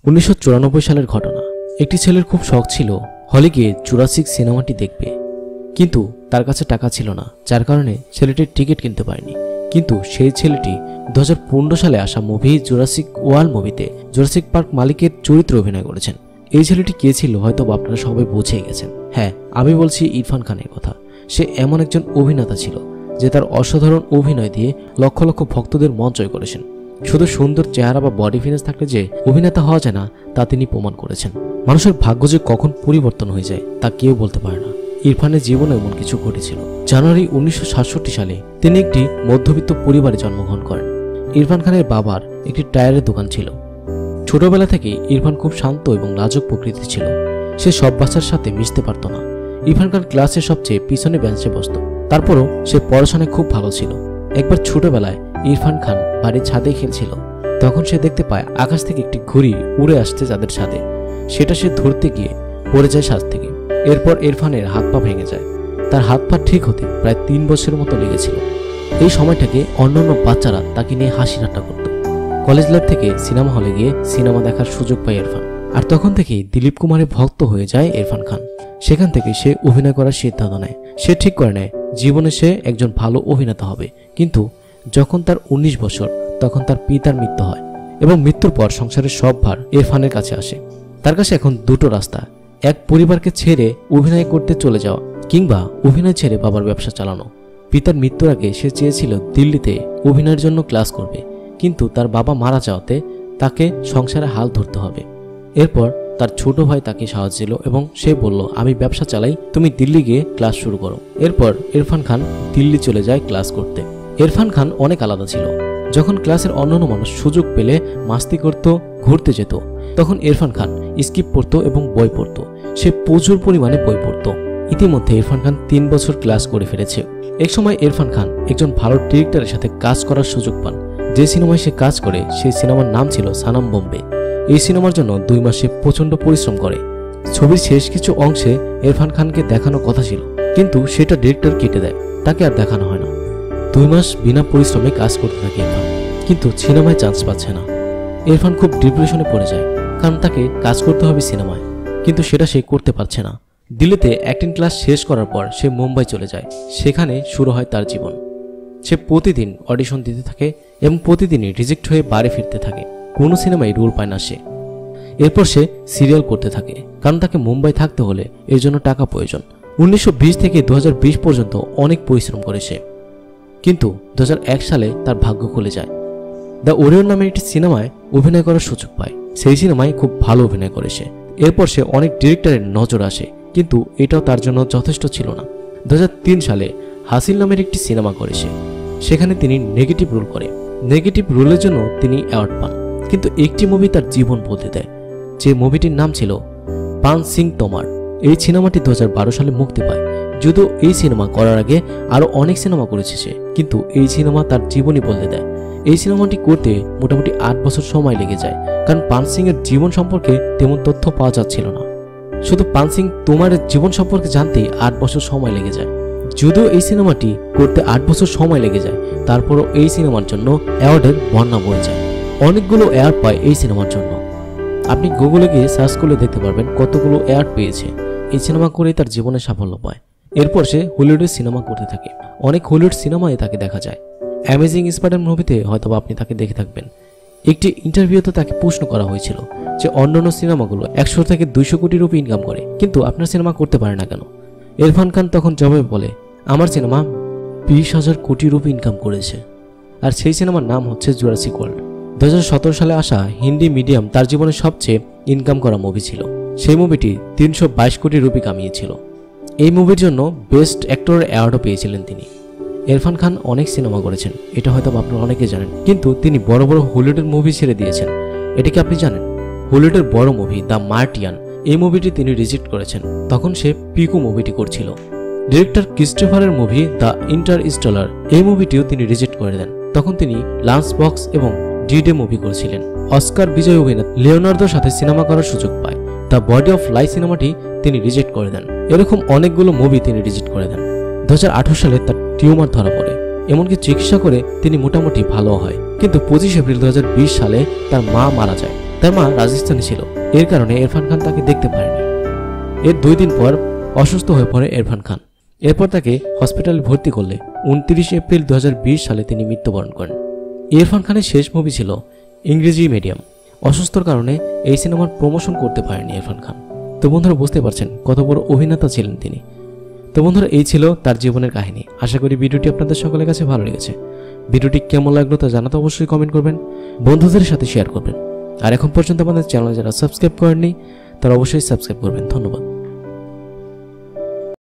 1994 সালের ঘটনা। একটি ছেলের খুব শখ ছিল হলে গিয়ে জুরাসিক সিনেমাটি দেখবে, কিন্তু তার কাছে টাকা ছিল না, যার কারণে ছেলেটির টিকিট কিনতে পারেনি। কিন্তু সেই ছেলেটি 2015 সালে আসা মুভি জুরাসিক ওয়ার্ল্ড মুভিতে জুরাসিক পার্ক মালিকের চরিত্রে অভিনয় করেছেন। এই ছেলেটি কে ছিল হয়তো আপনারা সবাই বুঝে গেছেন। হ্যাঁ, আমি বলছি ইরফান খানের কথা। সে এমন একজন অভিনেতা ছিল যে তার অসাধারণ অভিনয় দিয়ে লক্ষ লক্ষ ভক্তদের মন জয় করেছেন। শুধু সুন্দর চেহারা বা বডি ফিটনেস থাকলে যে অভিনেতা হওয়া যায় না তা তিনি প্রমাণ করেছেন। মানুষের ভাগ্য যে কখন পরিবর্তন হয়ে যায় তা কেউ বলতে পারে না। ইরফানের জীবনে এমন কিছু ঘটেছিল। জানুয়ারি 1967 সালে তিনি একটি মধ্যবিত্ত পরিবারে জন্মগ্রহণ করেন। ইরফান খানের বাবার একটি টায়ারের দোকান ছিল। ছোটবেলা থেকে ইরফান খুব শান্ত এবং লাজুক প্রকৃতির ছিল। সে সব বাচ্চার সাথে মিশতে পারত না। ইরফান খান ক্লাসের সবচেয়ে পিছনে বেঞ্চে বসত। তারপরও সে পড়াশোনায় খুব ভালো ছিল। একবার ছোটবেলায় ইরফান খান বাড়ির ছাদে খেলছিল। তখন সে দেখতে পায় আকাশ থেকে একটি ঘুড়ি উড়ে আসছে চাঁদের ছাদে। সেটা সে ধরতে গিয়ে পড়ে যায় ছাদ থেকে। এরপর ইরফানের হাত পা ভেঙে যায়। তার হাত পা ঠিক হতে প্রায় 3 বছরের মতো লেগেছিল। এই সময়টাকে অন্যান্য বাচ্চারা তাকে নিয়ে হাসি ঠাট্টা করত। কলেজ লাইফ থেকে সিনেমা হলে গিয়ে সিনেমা দেখার সুযোগ পায় ইরফান। আর তখন থেকেই দিলীপ কুমারের ভক্ত হয়ে যায় ইরফান খান। সেখান থেকে সে অভিনয় করার সিদ্ধান্ত নেয়। সে ঠিক করে নেয় জীবনে সে একজন ভালো অভিনেতা হবে। কিন্তু যখন তার 19 বছর তখন তার পিতার মৃত্যু হয় এবং মৃত্যুর পর সংসারের সব ভার ইরফানের কাছে আসে। তার কাছে এখন দুটো রাস্তা, এক পরিবারকে ছেড়ে অভিনয় করতে চলে যাওয়া, কিংবা অভিনয় ছেড়ে বাবার ব্যবসা চালানো। পিতার মৃত্যুর আগে সে চেয়েছিল দিল্লিতে অভিনয়ের জন্য ক্লাস করবে, কিন্তু তার বাবা মারা যাওয়াতে তাকে সংসারে হাল ধরতে হবে। এরপর তার ছোট ভাই তাকে সাহায্য দিল এবং সে বলল, আমি ব্যবসা চালাই, তুমি দিল্লি গিয়ে ক্লাস শুরু করো। এরপর ইরফান খান দিল্লি চলে যায় ক্লাস করতে। ইরফান খান অনেক আলাদা ছিল। যখন ক্লাসের অন্যান্য মানুষ সুযোগ পেলে মাস্তি করত, ঘুরতে যেত, তখন ইরফান খান স্কিপ পড়তো এবং বই পড়তো। সে প্রচুর পরিমাণে বই পড়তো। ইতিমধ্যে ইরফান খান 3 বছর ক্লাস করে ফেলেছে। এক সময় ইরফান খান একজন ভালো ডিরেক্টরের সাথে কাজ করার সুযোগ পান। যে সিনেমায় সে কাজ করে সেই সিনেমার নাম ছিল সানাম বোম্বে। এই সিনেমার জন্য 2 মাসে প্রচন্ড পরিশ্রম করে। ছবির শেষ কিছু অংশে ইরফান খানকে দেখানো কথা ছিল, কিন্তু সেটা ডিরেক্টর কেটে দেয়, তাকে আর দেখানো হয় না। 2 মাস বিনা পরিশ্রমে কাজ করতে থাকে ইরফান, কিন্তু সিনেমায় চান্স পাচ্ছে না। ইরফান খুব ডিপ্রেশনে পড়ে যায়, কারণ তাকে কাজ করতে হবে সিনেমায়, কিন্তু সেটা সে করতে পারছে না। দিল্লিতে অ্যাক্টিং ক্লাস শেষ করার পর সে মুম্বাই চলে যায়। সেখানে শুরু হয় তার জীবন। সে প্রতিদিন অডিশন দিতে থাকে এবং প্রতিদিনই রিজেক্ট হয়ে বাড়ি ফিরতে থাকে। কোনো সিনেমায় রোল পায় না সে। এরপর সে সিরিয়াল করতে থাকে, কারণ তাকে মুম্বাই থাকতে হলে এর জন্য টাকা প্রয়োজন। 1920 থেকে 2020 পর্যন্ত অনেক পরিশ্রম করে সে, কিন্তু 2001 সালে তার ভাগ্য খুলে যায়। দ্য ওরিয়ন নামের একটি সিনেমায় অভিনয় করার সুযোগ পায়। সেই সিনেমায় খুব ভালো অভিনয় করে সে। এরপর সে অনেক ডিরেক্টরের নজর আসে, কিন্তু এটাও তার জন্য যথেষ্ট ছিল না। 2003 সালে হাসিল নামের একটি সিনেমা করে সে। সেখানে তিনি নেগেটিভ রোল করে। নেগেটিভ রোলের জন্য তিনি অ্যাওয়ার্ড পান। কিন্তু একটি মুভি তার জীবন বদলে দেয়, যে মুভিটির নাম ছিল পান সিং তোমার। এই সিনেমাটি 2012 সালে মুক্তি পায়। যদিও এই সিনেমা করার আগে আরো অনেক সিনেমা করেছে সে, কিন্তু এই সিনেমা তার জীবনই বদলে দেয়। এই সিনেমাটি করতে মোটামুটি 8 বছর সময় লেগে যায়, কারণ পান সিং এর জীবন সম্পর্কে তেমন তথ্য পাওয়া যাচ্ছিল না। শুধু পান সিং তোমার জীবন সম্পর্কে জানতে 8 বছর সময় লেগে যায়। যদিও এই সিনেমাটি করতে 8 বছর সময় লেগে যায়, তারপরও এই সিনেমার জন্য অ্যাওয়ার্ডের বন্যা বয়ে যায়। অনেকগুলো অ্যাওয়ার্ড পায় এই সিনেমার জন্য। আপনি গুগলে গিয়ে সার্চ করলে দেখতে পারবেন কতগুলো অ্যাওয়ার্ড পেয়েছে। এই সিনেমা করে তার জীবনে সাফল্য পায়। এরপর সে হলিউডের সিনেমা করতে থাকে। অনেক হলিউড সিনেমায় তাকে দেখা যায়। অ্যামেজিং স্পাইডার মুভিতে হয়তো আপনি তাকে দেখে থাকবেন। একটি ইন্টারভিউতে তাকে প্রশ্ন করা হয়েছিল যে অন্যান্য সিনেমাগুলো 100 থেকে 200 কোটি রুপি ইনকাম করে, কিন্তু আপনার সিনেমা করতে পারে না কেন? ইরফান খান তখন জবাবে বলে, আমার সিনেমা 20,000 কোটি রুপি ইনকাম করেছে। আর সেই সিনেমার নাম হচ্ছে জুরাসিক ওয়ার্ল্ড। 2017 সালে আসা হিন্দি মিডিয়াম তার জীবনের সবচেয়ে ইনকাম করা মুভি ছিল। সেই মুভিটি 322 কোটি রুপি কামিয়েছিল। এই মুভির জন্য বেস্ট অ্যাক্টরের অ্যাওয়ার্ডও পেয়েছিলেন তিনি। ইরফান খান অনেক সিনেমা করেছেন, এটা হয়তো আপনারা অনেকে জানেন, কিন্তু তিনি বড় বড় হলিউডের মুভি ছেড়ে দিয়েছেন। এটা কি আপনি জানেন? হলিউডের বড় মুভি দ্য মার্টিয়ান, এই মুভিটি তিনি রিজেক্ট করেছেন। তখন সে পিকু মুভিটি করছিল। ডিরেক্টর ক্রিস্টোফারের মুভি দ্য ইন্টারস্টেলার, এই মুভিটিও তিনি রিজেক্ট করে দেন। তখন তিনি লাঞ্চ বক্স এবং ডি-ডে মুভি করেছিলেন। অস্কার বিজয়ী অভিনেতা লিওনার্দোর সাথে সিনেমা করার সুযোগ পায়। দ্য বডি অফ লাইফ সিনেমাটি তিনি রিজেক্ট করে দেন। এরকম অনেকগুলো মুভি তিনি রিজেক্ট করে দেন। 2018 সালে তার টিউমার ধরা পড়ে। এমনকি চিকিৎসা করে তিনি মোটামুটি ভালো হয়, কিন্তু 25 এপ্রিল 2020 সালে তার মা মারা যায়। তার মা রাজস্থানে ছিল, এর কারণে ইরফান খান তাকে দেখতে পারেনি। এর 2 দিন পর অসুস্থ হয়ে পড়ে ইরফান খান। এরপর তাকে হসপিটালে ভর্তি করলে 29 এপ্রিল 2020 সালে তিনি মৃত্যুবরণ করেন। ইরফান খানের শেষ মুভি ছিল ইংরেজি মিডিয়াম। অসুস্থতার কারণে এই সিনেমার প্রমোশন করতে পারেনি ইরফান খান। তো বন্ধুরা বুঝতে পারছেন কত বড় অভিনেতা ছিলেন তিনি। তো বন্ধুরা এই ছিল তার জীবনের কাহিনী। আশা করি ভিডিওটি আপনাদের সকলের কাছে ভালো লেগেছে। ভিডিওটি কেমন লাগলো তা জানাতে অবশ্যই কমেন্ট করবেন, বন্ধুদের সাথে শেয়ার করবেন। আর এখন পর্যন্ত আমাদের চ্যানেল যারা সাবস্ক্রাইব করেননি তারা অবশ্যই সাবস্ক্রাইব করবেন। ধন্যবাদ।